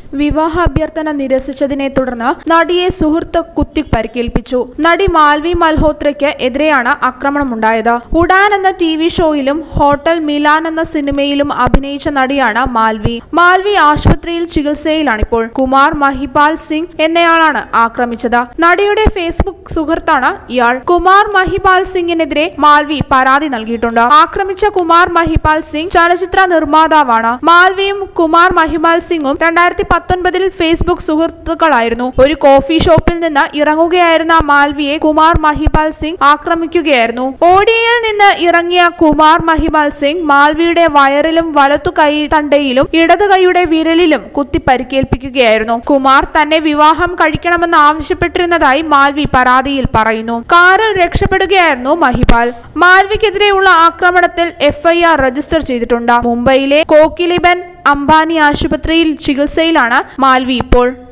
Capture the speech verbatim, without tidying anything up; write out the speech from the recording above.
വിവാഹ അഭ്യർത്ഥന നിരസിച്ചതിനെ തുടർന്ന് നടിയെ സുഹൃത്ത് കുത്തി പരിക്കേൽപ്പിച്ചു. നടി മാൽവി മൽഹോത്രയ്ക്ക് എതിരെയാണ് ആക്രമണമുണ്ടായത്. ഉഡാൻ എന്ന ടി വി ഷോയിലും ഹോട്ടൽ മിലാൻ എന്ന സിനിമയിലും അഭിനയിച്ച നടിയാണ് മാൽവി. മാൽവി ആശുപത്രിയിൽ ചികിത്സയിലാണിപ്പോൾ. കുമാർ മഹിപാൽ സിംഗ് എന്നയാളാണ് ആക്രമിച്ചത്. നടിയുടെ ഫേസ്ബുക്ക് സുഹൃത്താണ് ഇയാൾ. കുമാർ മഹിപാൽ സിംഗിനെതിരെ മാൽവി പരാതി നൽകിയിട്ടുണ്ട്. ആക്രമിച്ച കുമാർ മഹിപാൽ സിംഗ് ചലച്ചിത്ര നിർമ്മാതാവാണ്. മാൽവിയും കുമാർ മഹിപാൽ സിംഗും രണ്ടായിരത്തി പത്തൊൻപതിൽ ഫേസ്ബുക്ക് സുഹൃത്തുക്കളായിരുന്നു. ഒരു കോഫി ഷോപ്പിൽ നിന്ന് ഇറങ്ങുകയായിരുന്ന മാൽവിയെ കുമാർ മഹിപാൽ സിംഗ് ആക്രമിക്കുകയായിരുന്നു. ഓടിയിൽ നിന്ന് ഇറങ്ങിയ കുമാർ മഹിപാൽ സിംഗ് മാൽവിയുടെ വയറിലും വലത്തു കൈ തണ്ടയിലും ഇടതു കൈയുടെ വിരലിലും കുത്തി പരിക്കേൽപ്പിക്കുകയായിരുന്നു. കുമാർ തന്നെ വിവാഹം കഴിക്കണമെന്ന് ആവശ്യപ്പെട്ടിരുന്നതായി മാൽവി പരാതിയിൽ പറയുന്നു. കാറിൽ രക്ഷപ്പെടുകയായിരുന്നു മഹിപാൽ. മാൽവിക്കെതിരെയുള്ള ആക്രമണത്തിൽ എഫ് ഐ ആർ രജിസ്റ്റർ ചെയ്തിട്ടുണ്ട്. മുംബൈയിലെ കോക്കിലിബൻ അംബാനി ആശുപത്രിയിൽ ചികിത്സയിലാണ് മാൽവി ഇപ്പോൾ.